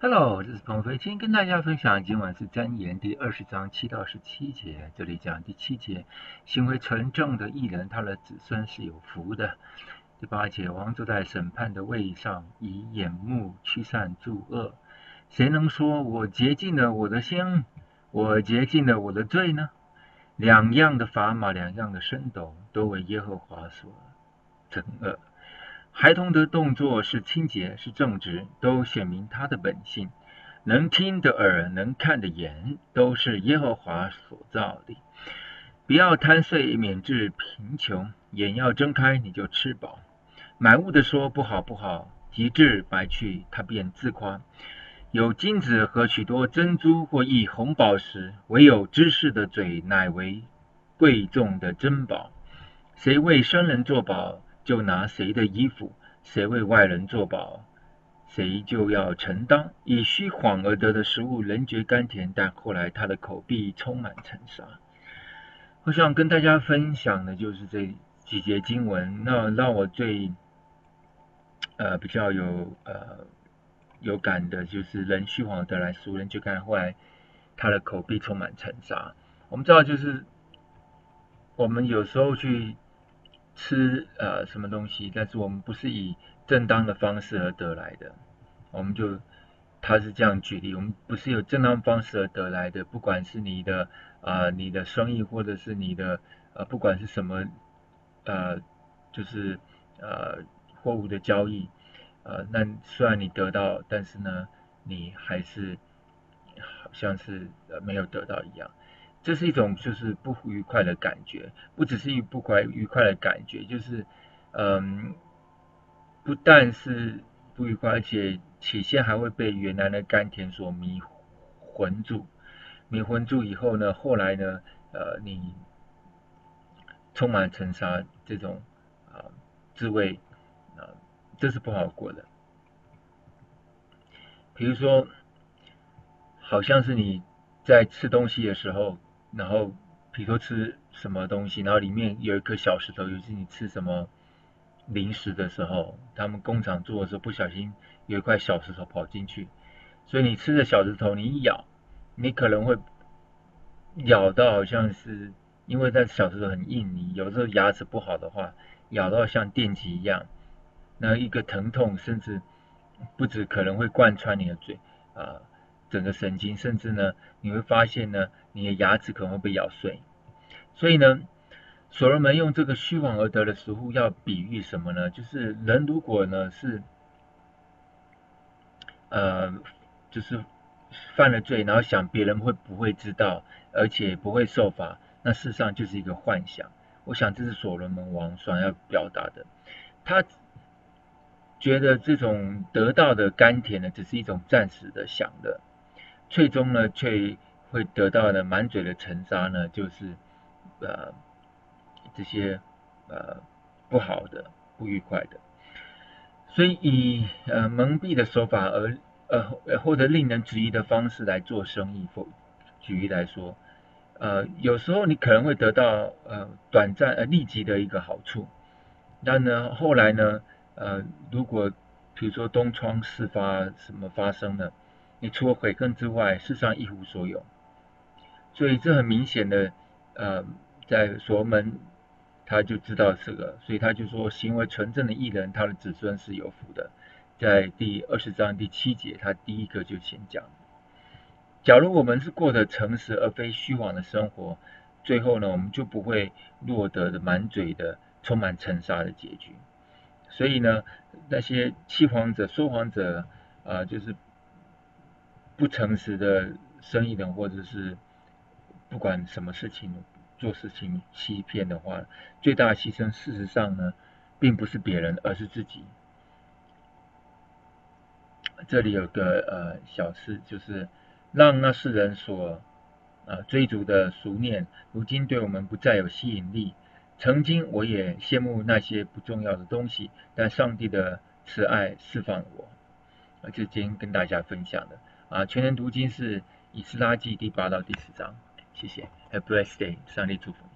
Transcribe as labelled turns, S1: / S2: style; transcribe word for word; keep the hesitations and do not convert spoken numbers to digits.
S1: Hello，这是彭飞，今天跟大家分享今晚是箴言第二十章七到十七节。这里讲第七节，行为纯正的义人，他的子孙是有福的。第八节，王坐在审判的位上，以眼目驱散诸恶。谁能说我洁净了我的心，我洁净了我的罪呢？两样的砝码，两样的升斗，都为耶和华所憎恶。孩童的动作是清洁，是正直，都显明他的本性。能听的耳，能看的眼，都是耶和华所造的。不要贪睡，免致贫穷；眼要睁开，你就吃饱。买物的说不好不好，及至白去，他便自夸。有金子和许多珍珠或一红宝石，唯有知识的嘴乃为贵重的珍宝。谁为生人作保，就拿谁的衣服；谁为外人作保，谁就要承担。以虚谎而得的食物，人觉甘甜，但后来他的口必充满尘沙。我想跟大家分享的就是这几节经文，那让我最呃比较有呃有感的就是人虚谎得来俗人觉甘，后来他的口必充满尘沙。我们知道，就是我们有时候去吃呃什么东西，但是我们不是以正当的方式而得来的，我们就他是这样举例，我们不是有正当方式而得来的，不管是你的啊、呃、你的生意，或者是你的呃不管是什么呃就是呃货物的交易，呃那虽然你得到，但是呢你还是好像是呃没有得到一样。这是一种就是不愉快的感觉，不只是一不快愉快的感觉，就是嗯，不但是不愉快，而且起先还会被原来的甘甜所迷魂住，迷魂住以后呢，后来呢，呃，你充满尘沙这种啊、呃滋味啊、呃，这是不好过的。比如说，好像是你在吃东西的时候，然后比如说吃什么东西，然后里面有一颗小石头，尤其是你吃什么零食的时候，他们工厂做的时候不小心有一块小石头跑进去，所以你吃的小石头，你一咬，你可能会咬到好像是因为那小石头很硬，你有时候牙齿不好的话，咬到像电击一样，那一个疼痛，甚至不止可能会贯穿你的嘴啊、呃整个神经，甚至呢，你会发现呢，你的牙齿可能会被咬碎。所以呢，所罗门用这个虚妄而得的食物，要比喻什么呢？就是人如果呢是呃，就是犯了罪，然后想别人会不会知道，而且不会受罚，那事实上就是一个幻想。我想这是所罗门王想要表达的。他觉得这种得到的甘甜呢，只是一种暂时的享乐，最终呢却会得到的满嘴的尘沙呢，就是呃这些呃不好的、不愉快的。所以以呃蒙蔽的手法而呃或者令人质疑的方式来做生意，否举例来说，呃有时候你可能会得到呃短暂呃立即的一个好处，但呢后来呢呃如果比如说东窗事发什么发生了，你除了悔恨之外，事实上一无所有。所以这很明显的呃在所罗门他就知道这个，所以他就说，行为纯正的艺人，他的子孙是有福的。在第二十章第七节，他第一个就先讲，假如我们是过得诚实而非虚妄的生活，最后呢，我们就不会落得的满嘴的充满尘沙的结局。所以呢，那些欺谎者、说谎者，啊、呃，就是不诚实的生意人，或者是不管什么事情做事情欺骗的话，最大的牺牲事实上呢，并不是别人，而是自己。这里有个呃小事，就是让那世人所呃追逐的俗念，如今对我们不再有吸引力。曾经我也羡慕那些不重要的东西，但上帝的慈爱释放我。啊，这今天跟大家分享的啊，全人读经是以斯拉记第八到第十章。谢谢，Have a blessed day，上帝祝福。